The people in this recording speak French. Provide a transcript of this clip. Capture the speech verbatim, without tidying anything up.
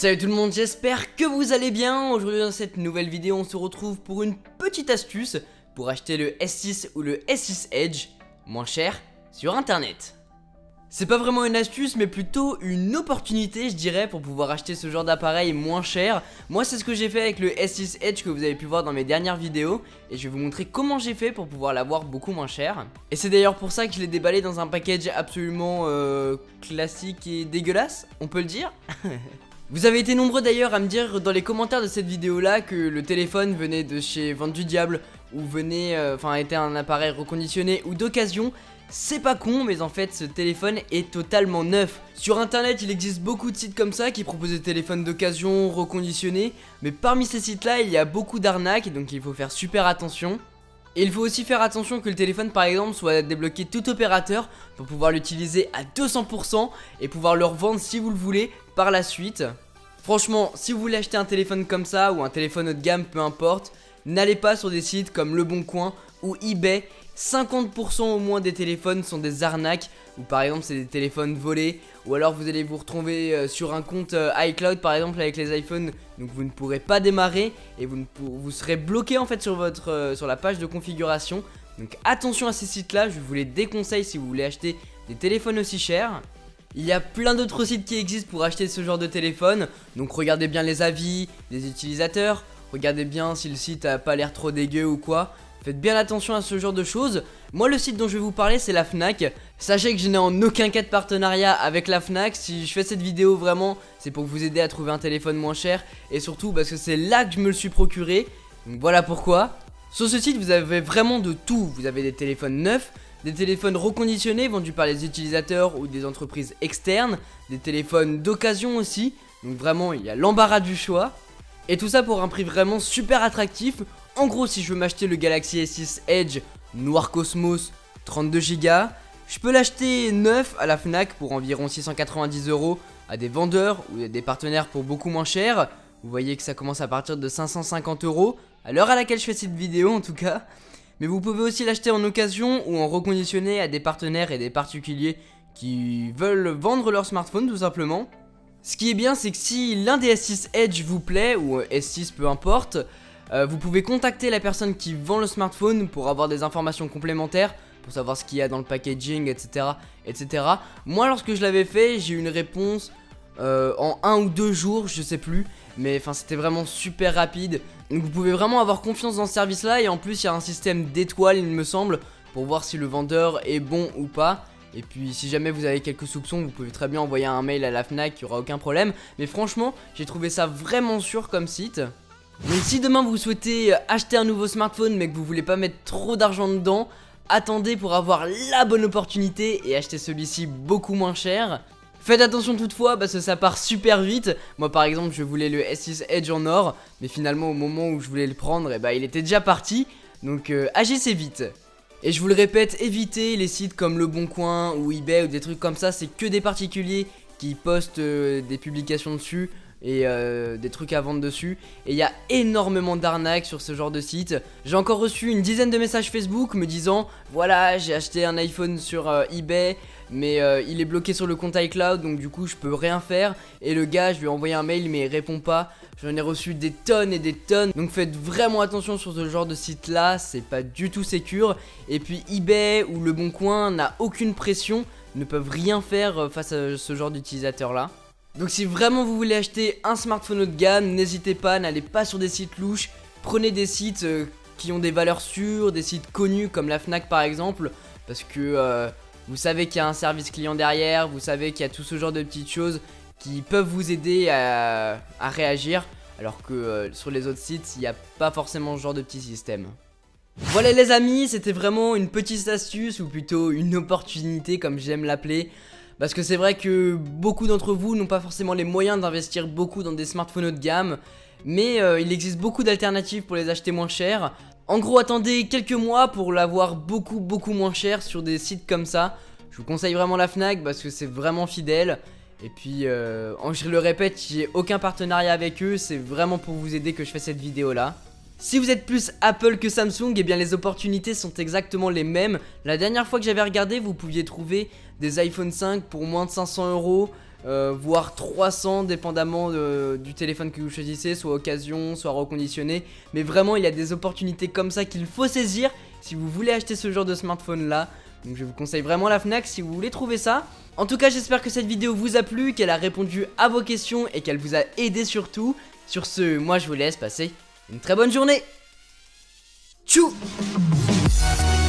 Salut tout le monde, j'espère que vous allez bien. Aujourd'hui dans cette nouvelle vidéo on se retrouve pour une petite astuce pour acheter le S six ou le S six Edge moins cher sur internet. C'est pas vraiment une astuce mais plutôt une opportunité je dirais pour pouvoir acheter ce genre d'appareil moins cher. Moi c'est ce que j'ai fait avec le S six Edge que vous avez pu voir dans mes dernières vidéos. Et je vais vous montrer comment j'ai fait pour pouvoir l'avoir beaucoup moins cher. Et c'est d'ailleurs pour ça que je l'ai déballé dans un package absolument euh, classique et dégueulasse, on peut le dire. Vous avez été nombreux d'ailleurs à me dire dans les commentaires de cette vidéo là que le téléphone venait de chez Vente du Diable ou venait, enfin euh, était un appareil reconditionné ou d'occasion. C'est pas con mais en fait ce téléphone est totalement neuf. Sur internet il existe beaucoup de sites comme ça qui proposent des téléphones d'occasion reconditionnés. Mais parmi ces sites là il y a beaucoup d'arnaques donc il faut faire super attention. Et il faut aussi faire attention que le téléphone par exemple soit débloqué tout opérateur pour pouvoir l'utiliser à deux cents pour cent et pouvoir le revendre si vous le voulez par la suite. Franchement, si vous voulez acheter un téléphone comme ça ou un téléphone haut de gamme, peu importe, n'allez pas sur des sites comme Le Bon Coin ou eBay. cinquante pour cent au moins des téléphones sont des arnaques ou par exemple c'est des téléphones volés ou alors vous allez vous retrouver euh, sur un compte euh, iCloud par exemple avec les iPhones, donc vous ne pourrez pas démarrer et vous, ne vous serez bloqué en fait sur, votre, euh, sur la page de configuration. Donc attention à ces sites là, je vous les déconseille si vous voulez acheter des téléphones aussi chers. Il y a plein d'autres sites qui existent pour acheter ce genre de téléphone, donc regardez bien les avis des utilisateurs, regardez bien si le site a pas l'air trop dégueu ou quoi. Faites bien attention à ce genre de choses. Moi le site dont je vais vous parler c'est la Fnac. Sachez que je n'ai en aucun cas de partenariat avec la Fnac. Si je fais cette vidéo vraiment c'est pour vous aider à trouver un téléphone moins cher. Et surtout parce que c'est là que je me le suis procuré. Donc voilà pourquoi. Sur ce site vous avez vraiment de tout. Vous avez des téléphones neufs, des téléphones reconditionnés vendus par les utilisateurs ou des entreprises externes, des téléphones d'occasion aussi. Donc vraiment il y a l'embarras du choix. Et tout ça pour un prix vraiment super attractif. En gros si je veux m'acheter le Galaxy S six Edge Noir Cosmos trente-deux giga, je peux l'acheter neuf à la Fnac pour environ six cent quatre-vingt-dix euros à des vendeurs ou à des partenaires pour beaucoup moins cher. Vous voyez que ça commence à partir de cinq cent cinquante euros à l'heure à laquelle je fais cette vidéo en tout cas. Mais vous pouvez aussi l'acheter en occasion ou en reconditionné à des partenaires et des particuliers qui veulent vendre leur smartphone tout simplement. Ce qui est bien c'est que si l'un des S six Edge vous plaît ou S six peu importe, Euh, vous pouvez contacter la personne qui vend le smartphone pour avoir des informations complémentaires, pour savoir ce qu'il y a dans le packaging, etc, etc. Moi lorsque je l'avais fait, j'ai eu une réponse euh, en un ou deux jours, je sais plus. Mais enfin c'était vraiment super rapide. Donc vous pouvez vraiment avoir confiance dans ce service là. Et en plus il y a un système d'étoiles il me semble, pour voir si le vendeur est bon ou pas. Et puis si jamais vous avez quelques soupçons, vous pouvez très bien envoyer un mail à la Fnac, il n'y aura aucun problème. Mais franchement j'ai trouvé ça vraiment sûr comme site. Donc si demain vous souhaitez acheter un nouveau smartphone mais que vous voulez pas mettre trop d'argent dedans, attendez pour avoir la bonne opportunité et acheter celui-ci beaucoup moins cher. Faites attention toutefois parce que ça part super vite. Moi par exemple je voulais le S six Edge en or, mais finalement au moment où je voulais le prendre, et bah, il était déjà parti. Donc euh, agissez vite. Et je vous le répète, évitez les sites comme Le Bon Coin ou eBay ou des trucs comme ça. C'est que des particuliers qui postent euh, des publications dessus et euh, des trucs à vendre dessus. Et il y a énormément d'arnaques sur ce genre de site. J'ai encore reçu une dizaine de messages Facebook me disant voilà j'ai acheté un iPhone sur euh, eBay mais euh, il est bloqué sur le compte iCloud donc du coup je peux rien faire. Et le gars je lui ai envoyé un mail mais il répond pas. J'en ai reçu des tonnes et des tonnes. Donc faites vraiment attention sur ce genre de site là, c'est pas du tout sécure. Et puis eBay ou Le Bon Coin n'a aucune pression, ne peuvent rien faire face à ce genre d'utilisateur là. Donc si vraiment vous voulez acheter un smartphone haut de gamme, n'hésitez pas, n'allez pas sur des sites louches. Prenez des sites euh, qui ont des valeurs sûres, des sites connus comme la Fnac par exemple. Parce que euh, vous savez qu'il y a un service client derrière, vous savez qu'il y a tout ce genre de petites choses qui peuvent vous aider à, à réagir. Alors que euh, sur les autres sites, il n'y a pas forcément ce genre de petit système. Voilà les amis, c'était vraiment une petite astuce ou plutôt une opportunité comme j'aime l'appeler. Parce que c'est vrai que beaucoup d'entre vous n'ont pas forcément les moyens d'investir beaucoup dans des smartphones haut de gamme. Mais euh, il existe beaucoup d'alternatives pour les acheter moins cher. En gros attendez quelques mois pour l'avoir beaucoup beaucoup moins cher sur des sites comme ça. Je vous conseille vraiment la Fnac parce que c'est vraiment fidèle. Et puis euh, je le répète, j'ai aucun partenariat avec eux, c'est vraiment pour vous aider que je fais cette vidéo là. Si vous êtes plus Apple que Samsung, eh bien les opportunités sont exactement les mêmes. La dernière fois que j'avais regardé, vous pouviez trouver des iPhone cinq pour moins de cinq cents euros, euh, voire trois cents dépendamment de, du téléphone que vous choisissez, soit occasion, soit reconditionné. Mais vraiment il y a des opportunités comme ça qu'il faut saisir si vous voulez acheter ce genre de smartphone là. Donc je vous conseille vraiment la Fnac si vous voulez trouver ça. En tout cas j'espère que cette vidéo vous a plu, qu'elle a répondu à vos questions et qu'elle vous a aidé surtout. Sur ce, moi je vous laisse passer une très bonne journée. Tchou.